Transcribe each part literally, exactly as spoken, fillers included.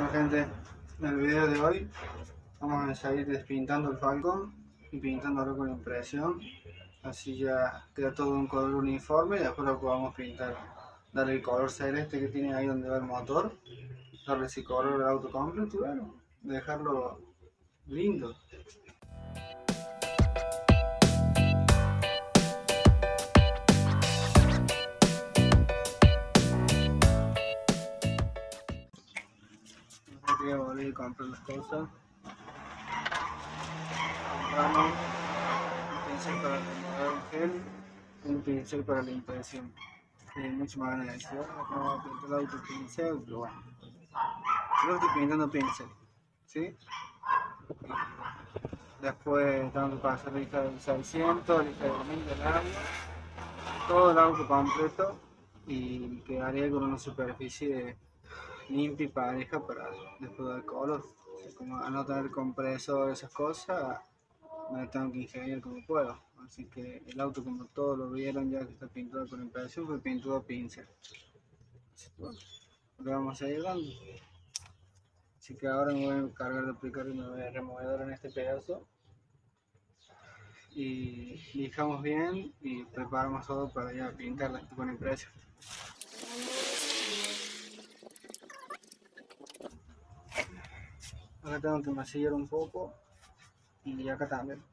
Bueno gente, en el video de hoy vamos a seguir despintando el Falcon y pintándolo con impresión, así ya queda todo un color uniforme y después lo podemos pintar, darle el color celeste que tiene ahí donde va el motor, darle ese color al auto completo y bueno, dejarlo lindo. Voy a volver a comprar las cosas. Compramos un pincel para remover un gel y un pincel para la impresión. Y mucho más van a decir, ¿cómo va a pintar el auto pincel? Pero bueno, yo estoy pintando pincel, ¿sí? Después tengo que pasar lista del seiscientos, lista del mil del agua, todo el auto completo y quedaría con una superficie limpia y pareja para después del color. Como a no tener compresor, esas cosas, me tengo que ingeniar como puedo. Así que el auto, como todos lo vieron ya que está pintado con impresión, fue pintado a pincel. Así que bueno, le vamos a ir dando. Así que ahora me voy a encargar de aplicar una removedora en este pedazo. Y lijamos bien y preparamos todo para ya pintarla con impresión. Acá tengo que masillar un poco y acá también.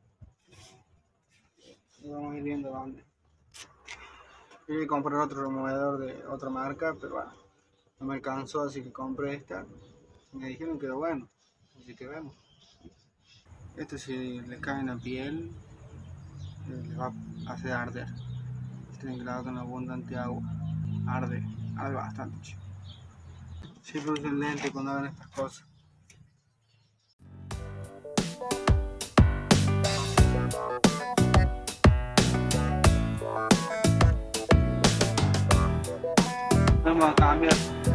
Y vamos a ir viendo dónde. Yo voy a comprar otro removedor de otra marca, pero bueno, no me alcanzó, así que compré esta. Me dijeron que era bueno, así que vemos. Este, si le cae en la piel, le va a hacer arder. Tienen que lavar con abundante agua. Arde, arde bastante, chico. Siempre usen lente cuando hagan estas cosas. Vamos a cambiar.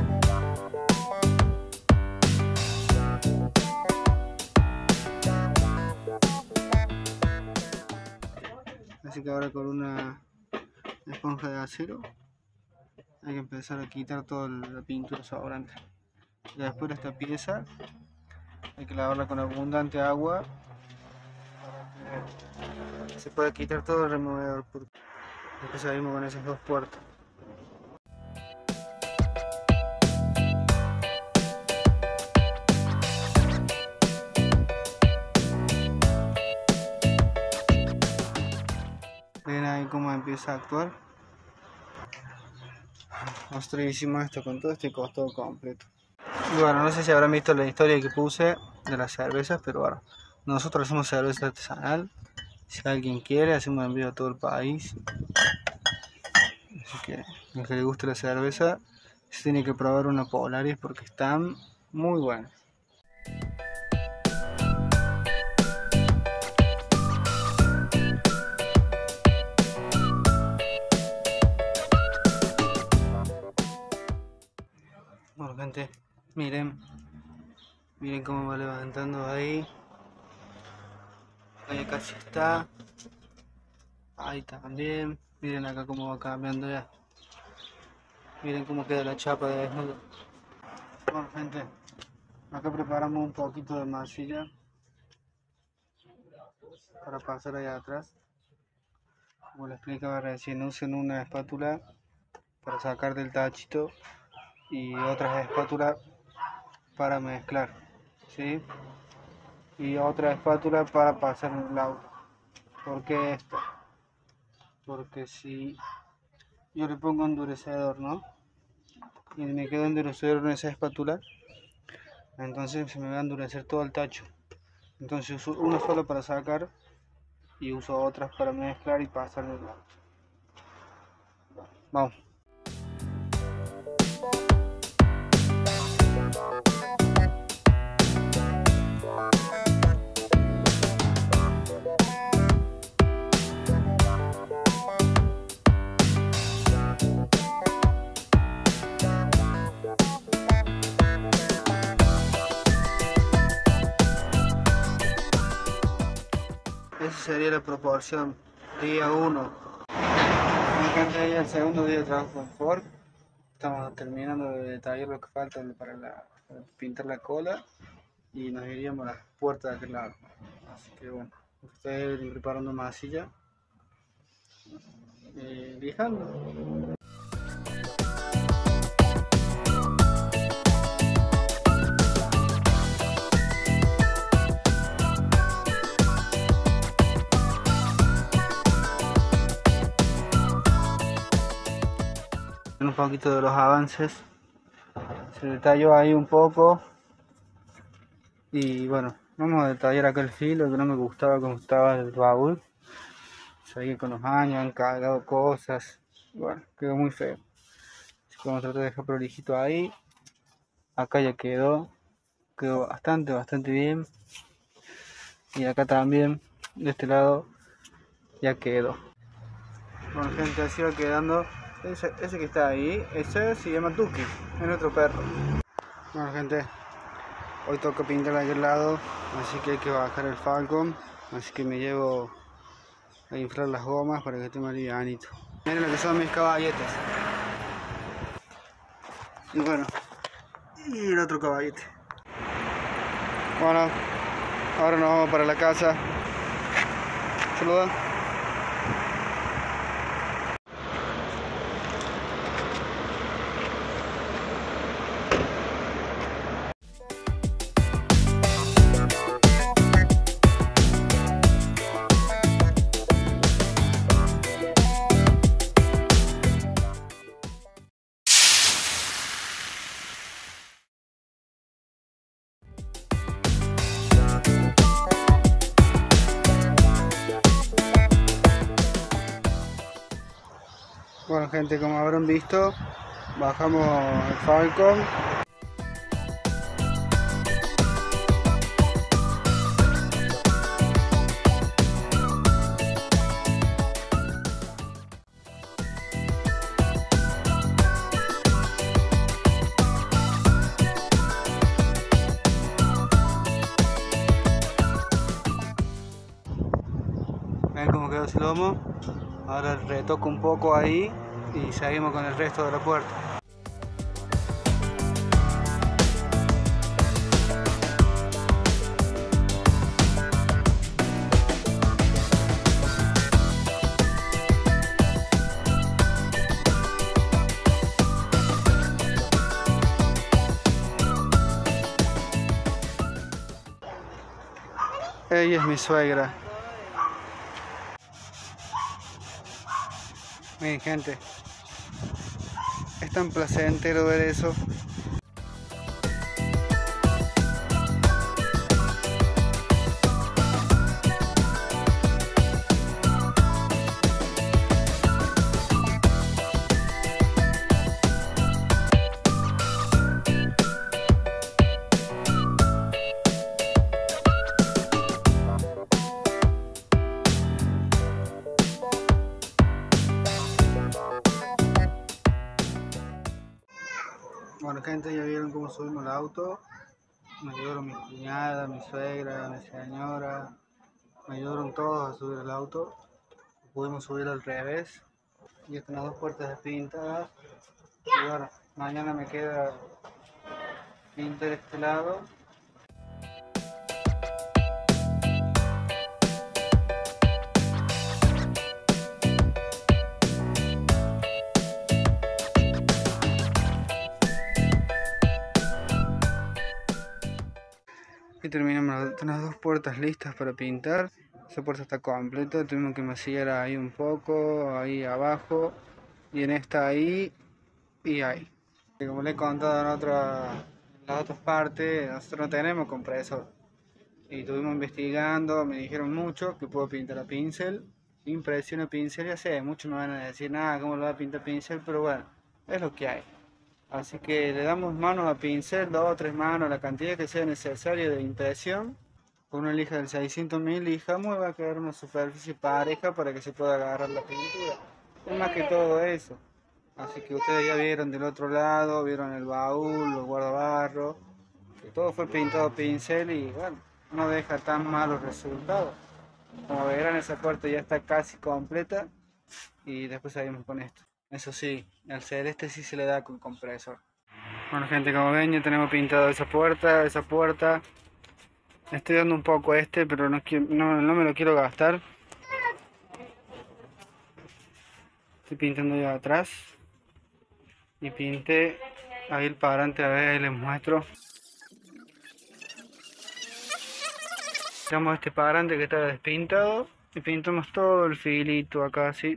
Así que ahora con una esponja de acero hay que empezar a quitar toda la pintura sobrante. Y después de esta pieza hay que lavarla con abundante agua para que se pueda quitar todo el removedor. Después salimos con esas dos puertas. Ven ahí cómo empieza a actuar. Nosotros hicimos esto con todo este costado completo. Y bueno, no sé si habrán visto la historia que puse de las cervezas, pero bueno, nosotros hacemos cerveza artesanal. Si alguien quiere, hacemos envío a todo el país. Así que el que le guste la cerveza se tiene que probar una Polaris porque están muy buenas. Bueno gente, miren, miren cómo va levantando ahí. Ahí casi está. Ahí también. Miren acá cómo va cambiando ya. Miren cómo queda la chapa de desnudo. Bueno gente, acá preparamos un poquito de masilla para pasar allá atrás. Como les explicaba recién, usen una espátula para sacar del tachito y otras espátulas para mezclar, ¿sí? Y otra espátula para pasar en el auto. ¿Por qué esto? Porque si yo le pongo endurecedor, ¿no? Y me quedo endurecedor en esa espátula, entonces se me va a endurecer todo el tacho. Entonces uso uno solo para sacar y uso otras para mezclar y pasar en el auto. Vamos. Esa sería la proporción. Día uno. Me encanta el segundo día de trabajo en Ford. Estamos terminando de detallar lo que falta para, la, para pintar la cola y nos iríamos a las puertas de aquel lado. Así que bueno, estoy preparando masilla y lijando. Un poquito de los avances, se detalló ahí un poco y bueno, vamos a detallar acá el filo que no me gustaba como estaba el baúl. Seguí con los años, han cargado cosas, bueno, quedó muy feo. Así que vamos a tratar de dejar prolijito ahí. Acá ya quedó, quedó bastante, bastante bien. Y acá también, de este lado, ya quedó. Bueno gente, así va quedando. Ese, ese que está ahí, ese se llama Tuki, es nuestro perro. Bueno gente, hoy toca pintar a aquel lado, así que hay que bajar el Falcon. Así que me llevo a inflar las gomas para que esté más livianito. Miren lo que son mis caballetes. Y bueno, y el otro caballete. Bueno, ahora nos vamos para la casa. Saluda. Bueno gente, como habrán visto, bajamos el Falcon. Ven cómo quedó ese lomo. Ahora retoco un poco ahí y seguimos con el resto de la puerta. Ella es mi suegra. Miren gente, es tan placentero ver eso. Bueno gente, ya vieron cómo subimos el auto. Me ayudaron mi cuñada, mi suegra, mi señora. Me ayudaron todos a subir el auto. Pudimos subir al revés. Y están las dos puertas despintadas. Y bueno, mañana me queda pintar este lado. Y terminamos las dos puertas listas para pintar. Esa puerta está completa, tuvimos que masillar ahí un poco, ahí abajo, y en esta ahí y ahí. Y como les he contado en, otra, en las otras partes, nosotros no tenemos compresor. Y estuvimos investigando, me dijeron mucho que puedo pintar a pincel, impresión a pincel, ya sé, muchos me van a decir, nada, ¿cómo lo va a pintar a pincel? Pero bueno, es lo que hay. Así que le damos manos a pincel, dos o tres manos, la cantidad que sea necesaria de impresión. Con una lija del seiscientos mil lijamos y va a quedar una superficie pareja para que se pueda agarrar la pintura. Es más que todo eso. Así que ustedes ya vieron del otro lado, vieron el baúl, los guardabarros, que todo fue pintado a pincel y bueno, no deja tan malos resultados. Como verán, esa puerta ya está casi completa y después seguimos con esto. Eso sí, al celeste sí se le da con compresor. Bueno gente, como ven ya tenemos pintado esa puerta, esa puerta. Estoy dando un poco a este, pero no, quiero- no, no me lo quiero gastar. Estoy pintando ya atrás. Y pinté ahí el parante, a ver, ahí les muestro. Pintamos este parante que está despintado. Y pintamos todo el filito acá así.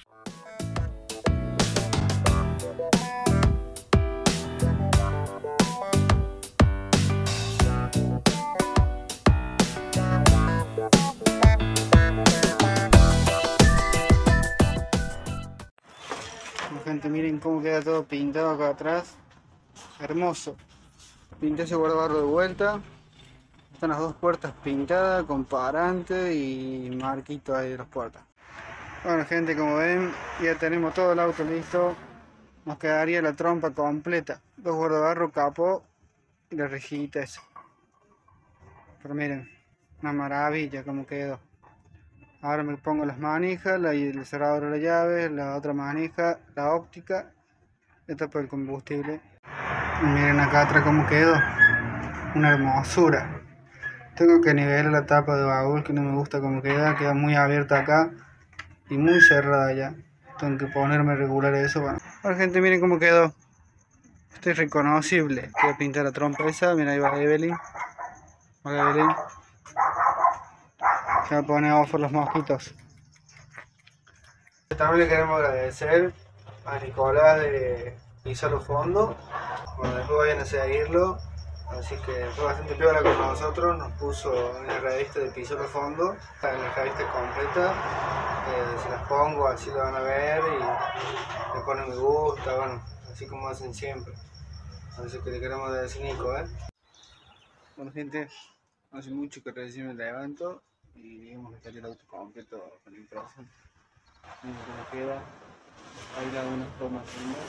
Bueno, gente, miren cómo queda todo pintado acá atrás. Hermoso. Pinté ese guardabarro de vuelta. Están las dos puertas pintadas con parante y marquito ahí de las puertas. Bueno gente, como ven ya tenemos todo el auto listo. Nos quedaría la trompa completa. Dos guardabarros, capó y la rejita esa. Pero miren, una maravilla como quedó. Ahora me pongo las manijas, la, el cerrador de la llave, la otra manija, la óptica. Esta por el combustible. Y miren acá atrás como quedó. Una hermosura. Tengo que nivelar la tapa de baúl, que no me gusta como queda. Queda muy abierta acá y muy cerrada ya. Tengo que ponerme a regular eso. Bueno, ahora gente, miren cómo quedó. Estoy reconocible. Voy a pintar la trompa esa. Mira, ahí va Evelyn. Hola Evelyn. Se va a poner ojo los mosquitos. También le queremos agradecer a Nicolás de Pisalo Fondo. Bueno, después vayan a seguirlo. Así que fue bastante piola con nosotros. Nos puso en la revista de Pisalo Fondo. En la revista completa. Eh, se las pongo, así lo van a ver y le ponen me gusta. Bueno, así como hacen siempre. Así que le queremos agradecer a Nico, ¿eh? Bueno gente, hace mucho que recién me levanto y digamos que salió el auto completo con impresión. Miren cómo queda. Ahí le hago unas tomas lindas.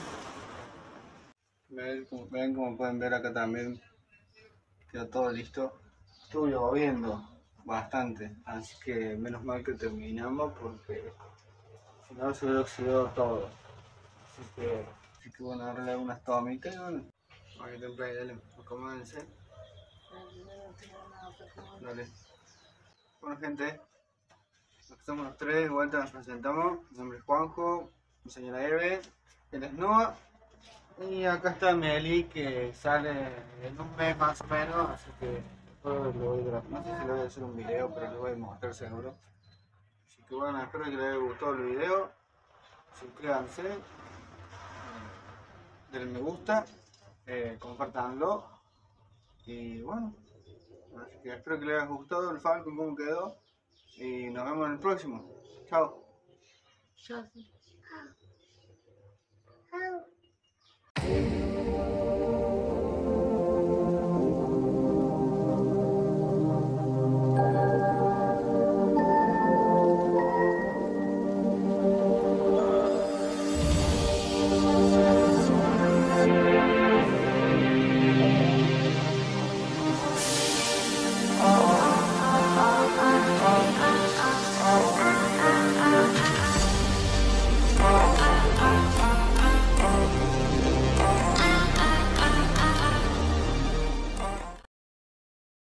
Ven como, ven como pueden ver acá también quedó todo listo. Estuvo lloviendo bastante, así que menos mal que terminamos porque si no se hubiera oxidado todo. Así que, así que bueno, ahora le hago unas tomitas y bueno, aquí temprano, dale, acomódense. Dale. Bueno gente, aquí estamos los tres, de vuelta nos presentamos. Mi nombre es Juanjo, mi señora Eve, él es Noah. Y acá está Meli que sale en un mes más o menos, así que después lo voy a grabar. No sé si le voy a hacer un video, pero lo voy a mostrar seguro. Así que bueno, espero que les haya gustado el video. Suscríbanse, eh, denle me gusta, eh, compártanlo. Y bueno, así que espero que les haya gustado el Falcon, cómo quedó. Y nos vemos en el próximo. Chao. Chao.